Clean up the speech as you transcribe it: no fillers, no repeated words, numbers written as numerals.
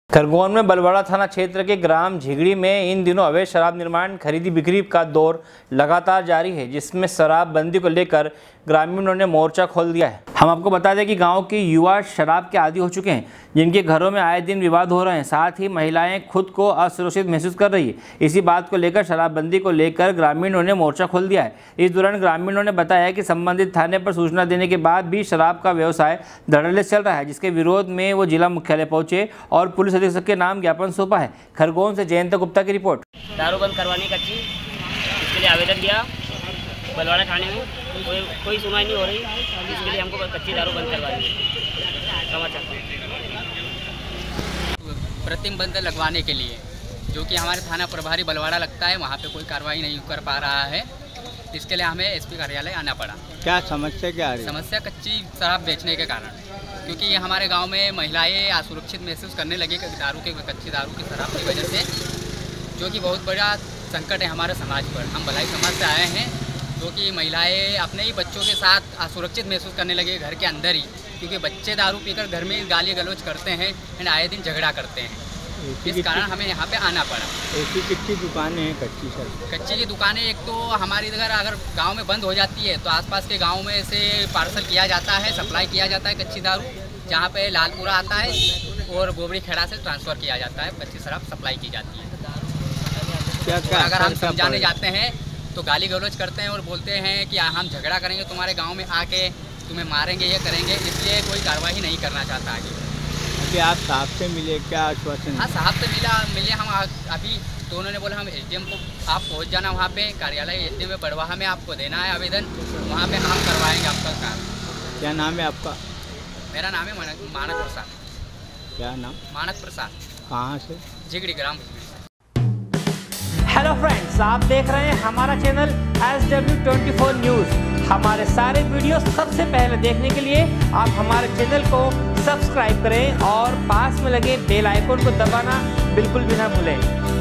खरगोन में बलवाड़ा थाना क्षेत्र के ग्राम झिगड़ी में इन दिनों अवैध शराब निर्माण खरीदी बिक्री का दौर लगातार जारी है, जिसमें शराबबंदी को लेकर ग्रामीणों ने मोर्चा खोल दिया है। हम आपको बता दें कि गांव के युवा शराब के आदी हो चुके हैं, जिनके घरों में आए दिन विवाद हो रहे हैं। साथ ही महिलाएं खुद को असुरक्षित महसूस कर रही है। इसी बात को लेकर शराबबंदी को लेकर ग्रामीणों ने मोर्चा खोल दिया है। इस दौरान ग्रामीणों ने बताया कि संबंधित थाने पर सूचना देने के बाद भी शराब का व्यवसाय धड़ल्ले चल रहा है, जिसके विरोध में वो जिला मुख्यालय पहुंचे और पुलिस अधीक्षक के नाम ज्ञापन सौंपा है। खरगोन से जयंत गुप्ता की रिपोर्ट। दारू बंद करवाने का चीज इसके लिए आवेदन दिया बलवाड़ा थाने में, कोई सुनवाई नहीं हो रही। इसके लिए हमको कच्ची दारू बंद करवानी है। प्रतिबंध लगवाने के लिए जो कि हमारे थाना प्रभारी बलवाड़ा लगता है, वहाँ पे कोई कार्रवाई नहीं कर पा रहा है। इसके लिए हमें एसपी कार्यालय आना पड़ा। क्या समस्या क्या आ रही है? समस्या कच्ची शराब बेचने के कारण, क्योंकि ये हमारे गांव में महिलाएं असुरक्षित महसूस करने लगी कच्ची दारू की शराब की वजह से, जो कि बहुत बड़ा संकट है हमारे समाज पर। हम भलाई समाज से आए हैं, जो कि महिलाएं अपने ही बच्चों के साथ असुरक्षित महसूस करने लगे घर के अंदर ही, क्योंकि बच्चे दारू पीकर घर में गाली गलौज करते हैं एंड आए दिन झगड़ा करते हैं। इस कारण हमें यहाँ पे आना पड़ा। ऐसी कितनी दुकानें हैं कच्ची शराब? कच्ची की दुकानें एक तो हमारी अगर गांव में बंद हो जाती है तो आसपास के गांव में से पार्सल किया जाता है, सप्लाई किया जाता है कच्ची दारू, जहाँ पे लालपुरा आता है और गोबरी खेड़ा से ट्रांसफ़र किया जाता है, कच्ची शराब सप्लाई की जाती है। क्या अगर हम समझाने जाते हैं तो गाली गलौज करते हैं और बोलते हैं कि हम झगड़ा करेंगे तुम्हारे गाँव में आके, तुम्हें मारेंगे, ये करेंगे। इसलिए कोई कार्रवाई नहीं करना चाहता आगे। अभी आप साहब से मिले, क्या आश्वासन? हाँ, साहब से मिले हम अभी, तो उन्होंने बोला हम एसडीएम को आप पहुंच जाना वहाँ पे कार्यालय एसडीएम में बड़वाहा में, आपको देना है आवेदन, वहाँ पे हम करवाएंगे आपका काम। क्या नाम है आपका? मेरा नाम है मानक प्रसाद। क्या नाम? मानक प्रसाद। कहाँ से? झिगड़ी ग्राम। हेलो फ्रेंड्स, आप देख रहे हैं हमारा चैनल SW24 न्यूज़। हमारे सारे वीडियो सबसे पहले देखने के लिए आप हमारे चैनल को सब्सक्राइब करें और पास में लगे बेल आइकन को दबाना बिल्कुल भी ना भूलें।